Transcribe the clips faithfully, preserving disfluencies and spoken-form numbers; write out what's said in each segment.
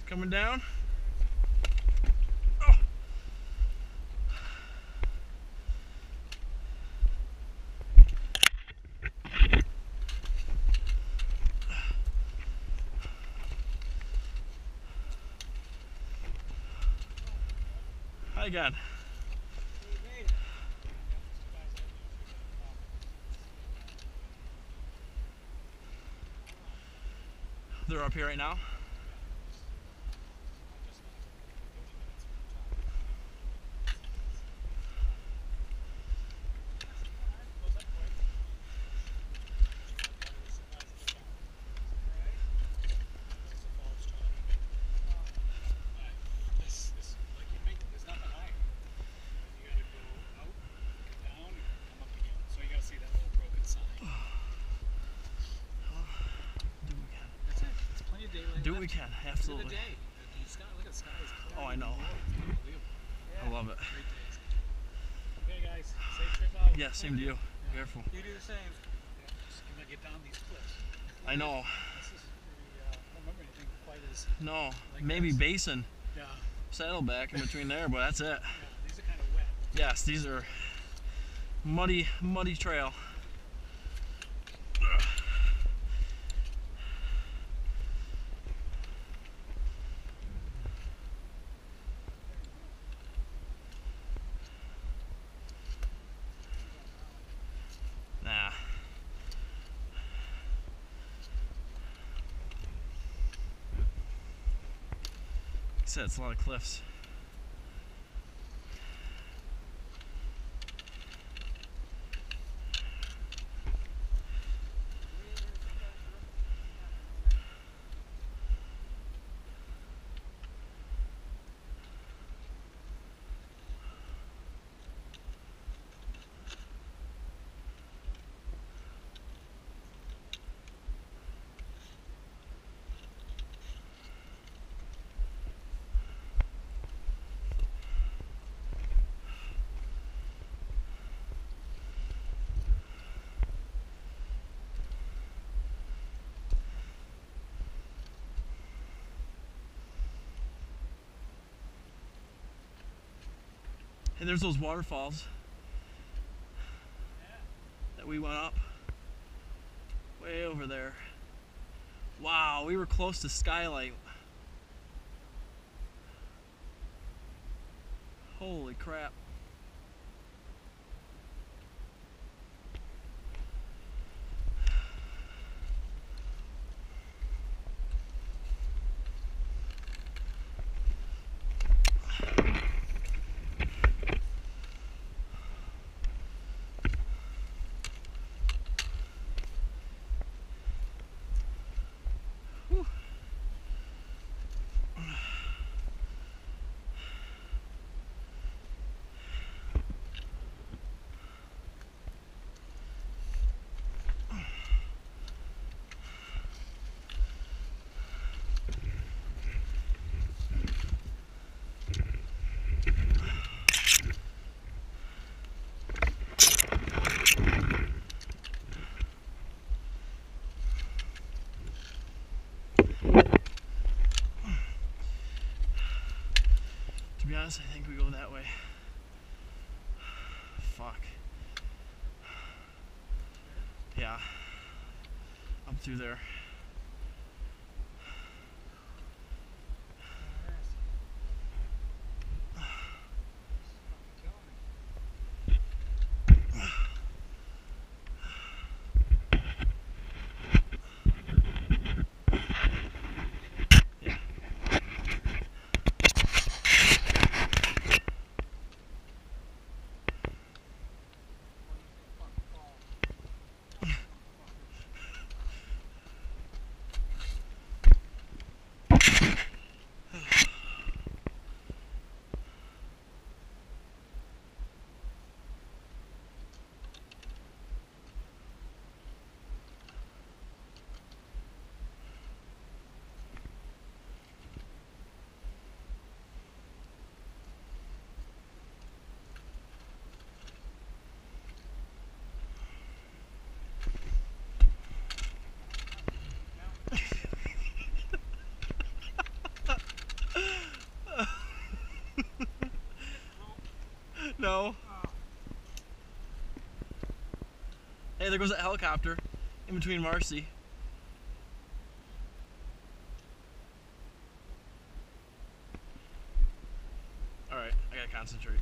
Coming down. Oh. Hi again. They're up here right now. Do what we can, absolutely. Oh, I know. I love it. Okay, guys, safe trip out. Yeah, same to you. Careful. You do the same. Yeah, just gonna get down these cliffs. I know. This is pretty, uh, I don't remember anything quite as. No, like maybe this. Basin. Yeah. Saddleback in between there, but that's it. Yeah, these are kind of wet. Yes, these are muddy, muddy trail. Nah. Like I said, it's a lot of cliffs. Hey, there's those waterfalls that we went up way over there. Wow, we were close to Skylight. Holy crap. To be honest, I think we go that way. Fuck. Yeah. Up through there. know. Hey, there goes that helicopter in between Marcy. Alright, I gotta concentrate.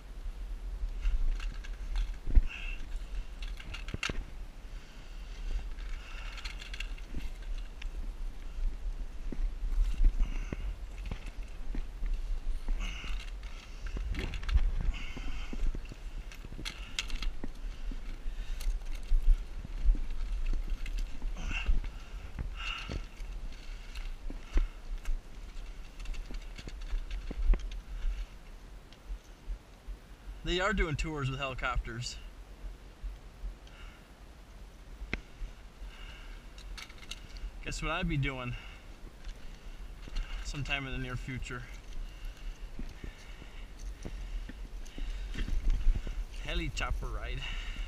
They are doing tours with helicopters. Guess what I'd be doing sometime in the near future? Heli chopper ride.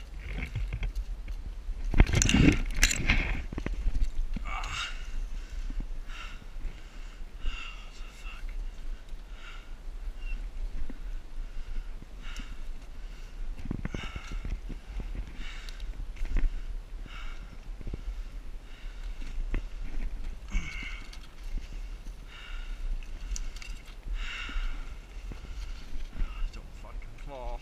Fall.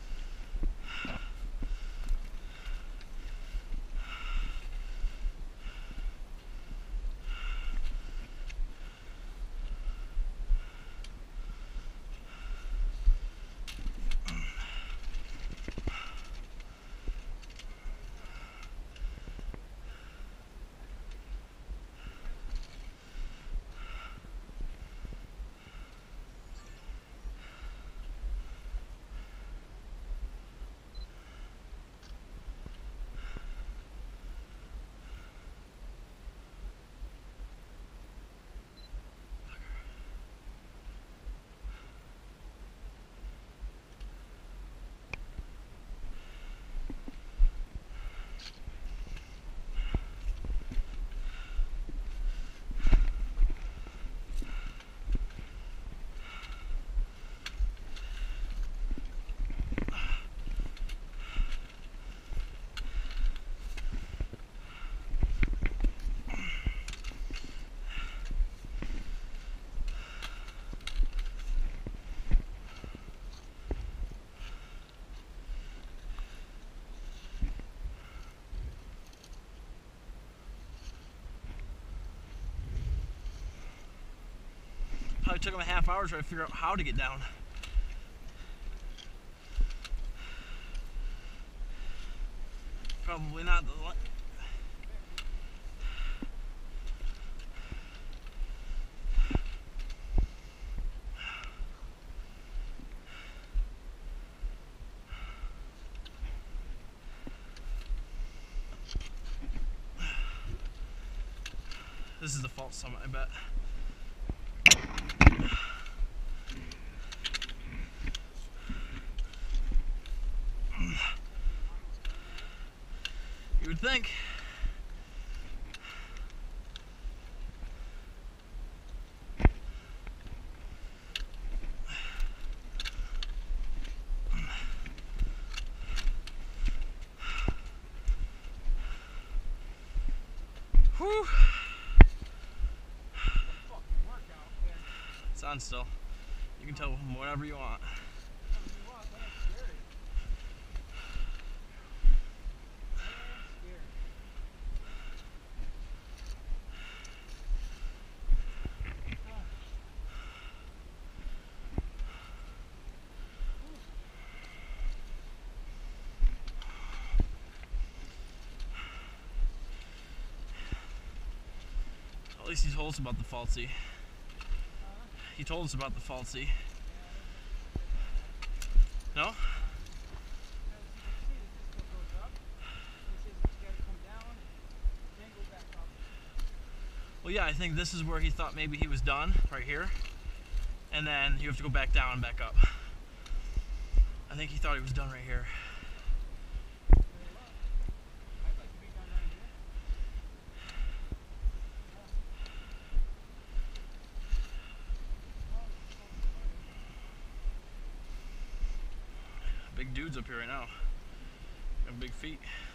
Probably took them a half hour to try to figure out how to get down. Probably not the li- This is the false summit, I bet. You would think. Whew. It's on still. You can tell whatever you want. At least he told us about the faulty. He told us about the faulty. No? Well, yeah, I think this is where he thought maybe he was done, right here. And then you have to go back down and back up. I think he thought he was done right here. big dudes up here right now. Got big feet.